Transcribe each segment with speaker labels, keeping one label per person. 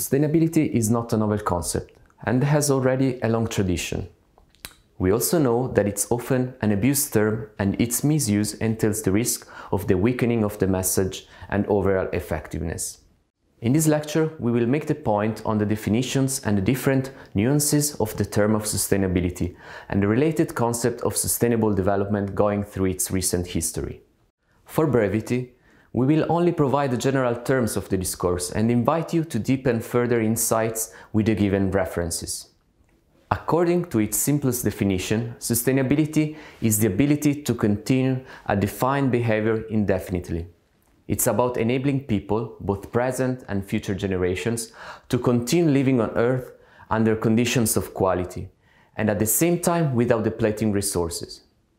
Speaker 1: Sustainability is not a novel concept and has already a long tradition. We also know that it's often an abused term and its misuse entails the risk of the weakening of the message and overall effectiveness. In this lecture, we will make the point on the definitions and the different nuances of the term of sustainability and the related concept of sustainable development going through its recent history. For brevity, we will only provide the general terms of the discourse and invite you to deepen further insights with the given references. According to its simplest definition, sustainability is the ability to continue a defined behavior indefinitely. It's about enabling people, both present and future generations, to continue living on Earth under conditions of quality, and at the same time without depleting resources.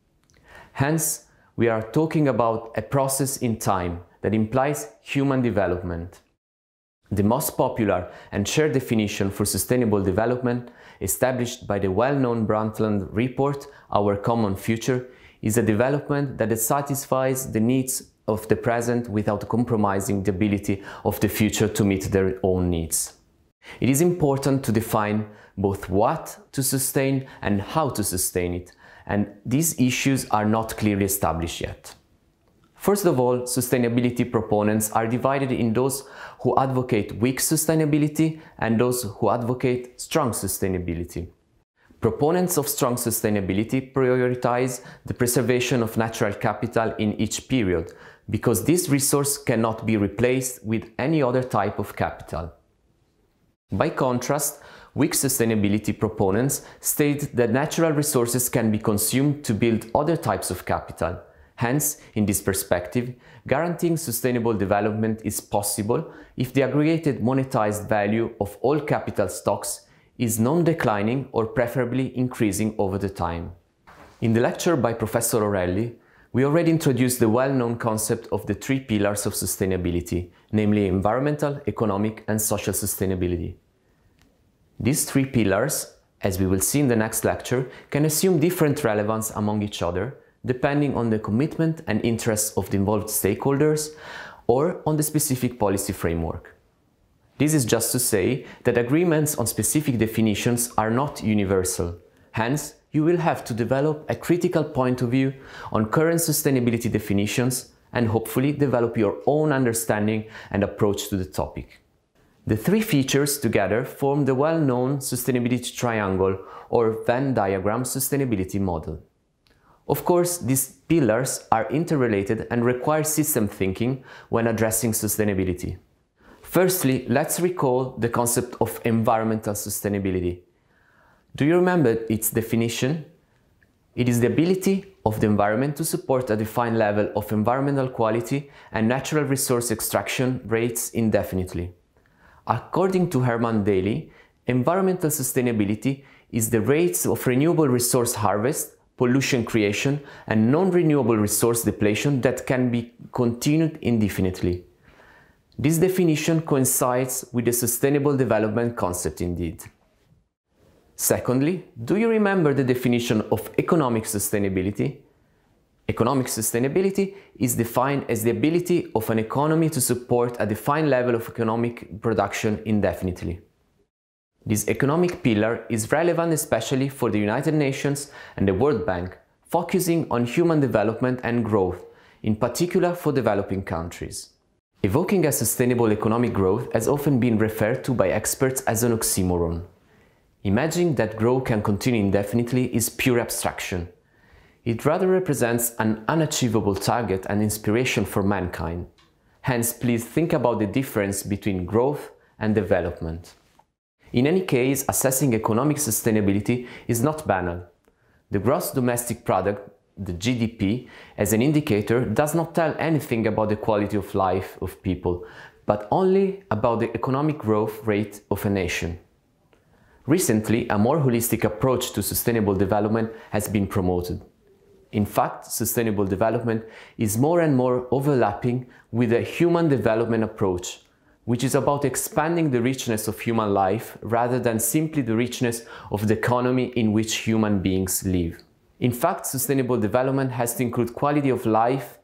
Speaker 1: Hence, we are talking about a process in time that implies human development. The most popular and shared definition for sustainable development, established by the well-known Brundtland report, Our Common Future, is a development that satisfies the needs of the present without compromising the ability of the future to meet their own needs. It is important to define both what to sustain and how to sustain it, and these issues are not clearly established yet. First of all, sustainability proponents are divided in those who advocate weak sustainability and those who advocate strong sustainability. Proponents of strong sustainability prioritize the preservation of natural capital in each period, because this resource cannot be replaced with any other type of capital. By contrast, weak sustainability proponents state that natural resources can be consumed to build other types of capital. Hence, in this perspective, guaranteeing sustainable development is possible if the aggregated monetized value of all capital stocks is non-declining or preferably increasing over the time. In the lecture by Professor Orelli, we already introduced the well-known concept of the three pillars of sustainability, namely environmental, economic, and social sustainability. These three pillars, as we will see in the next lecture, can assume different relevance among each other, depending on the commitment and interests of the involved stakeholders or on the specific policy framework. This is just to say that agreements on specific definitions are not universal. Hence, you will have to develop a critical point of view on current sustainability definitions and hopefully develop your own understanding and approach to the topic. The three features together form the well-known sustainability triangle or Venn diagram sustainability model. Of course, these pillars are interrelated and require system thinking when addressing sustainability. Firstly, let's recall the concept of environmental sustainability. Do you remember its definition? It is the ability of the environment to support a defined level of environmental quality and natural resource extraction rates indefinitely. According to Herman Daly, environmental sustainability is the rates of renewable resource harvest, pollution creation, and non-renewable resource depletion that can be continued indefinitely. This definition coincides with the sustainable development concept indeed. Secondly, do you remember the definition of economic sustainability? Economic sustainability is defined as the ability of an economy to support a defined level of economic production indefinitely. This economic pillar is relevant especially for the United Nations and the World Bank, focusing on human development and growth, in particular for developing countries. Evoking a sustainable economic growth has often been referred to by experts as an oxymoron. Imagining that growth can continue indefinitely is pure abstraction. It rather represents an unachievable target and inspiration for mankind. Hence, please think about the difference between growth and development. In any case, assessing economic sustainability is not banal. The gross domestic product, the GDP, as an indicator does not tell anything about the quality of life of people, but only about the economic growth rate of a nation. Recently, a more holistic approach to sustainable development has been promoted. In fact, sustainable development is more and more overlapping with a human development approach, which is about expanding the richness of human life rather than simply the richness of the economy in which human beings live. In fact, sustainable development has to include quality of life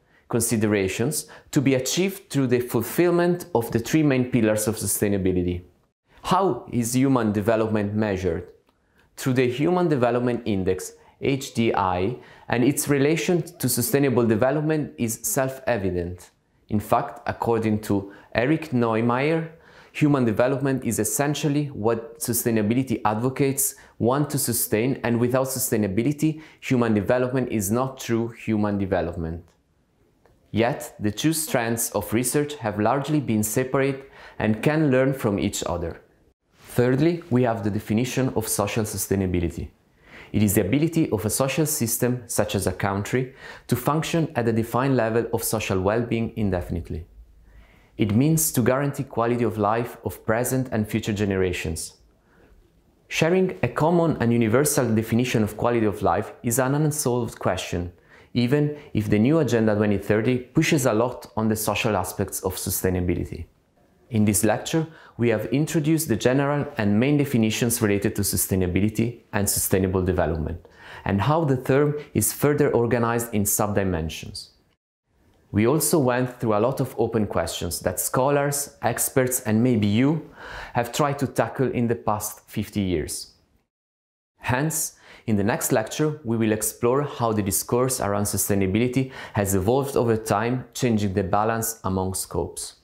Speaker 1: considerations to be achieved through the fulfillment of the three main pillars of sustainability. How is human development measured? Through the Human Development Index, HDI, and its relation to sustainable development is self-evident. In fact, according to Erich Neumayer, human development is essentially what sustainability advocates want to sustain, and without sustainability, human development is not true human development. Yet, the two strands of research have largely been separate and can learn from each other. Thirdly, we have the definition of social sustainability. It is the ability of a social system, such as a country, to function at a defined level of social well-being indefinitely. It means to guarantee quality of life of present and future generations. Sharing a common and universal definition of quality of life is an unsolved question, even if the new Agenda 2030 pushes a lot on the social aspects of sustainability. In this lecture, we have introduced the general and main definitions related to sustainability and sustainable development, and how the term is further organized in sub-dimensions. We also went through a lot of open questions that scholars, experts, and maybe you have tried to tackle in the past 50 years. Hence, in the next lecture, we will explore how the discourse around sustainability has evolved over time, changing the balance among scopes.